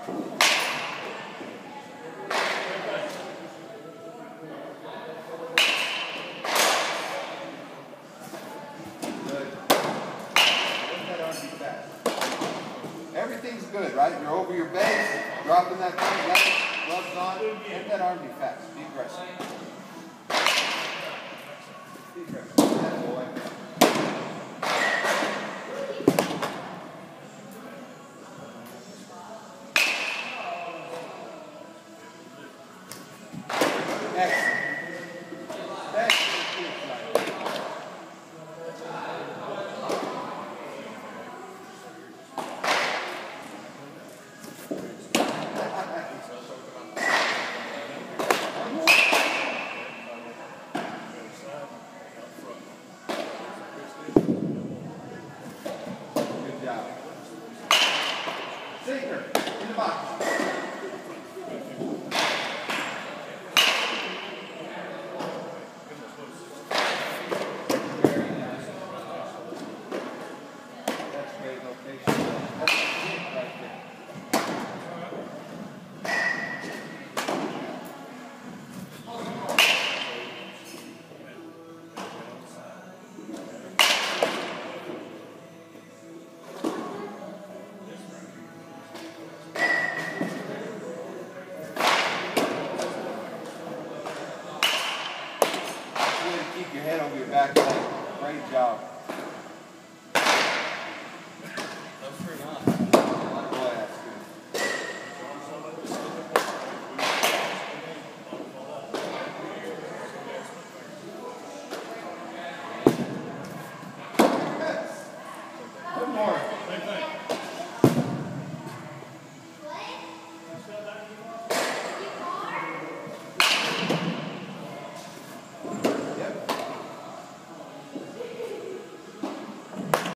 Everything's good, right? You're over your base, dropping that thing, let it, gloves on, let that arm be fast. Be aggressive. Be aggressive. That boy. Excellent. Sinker, in the box. Very nice. That's great location. That's a hit right there. Keep your head over your back leg. Great job.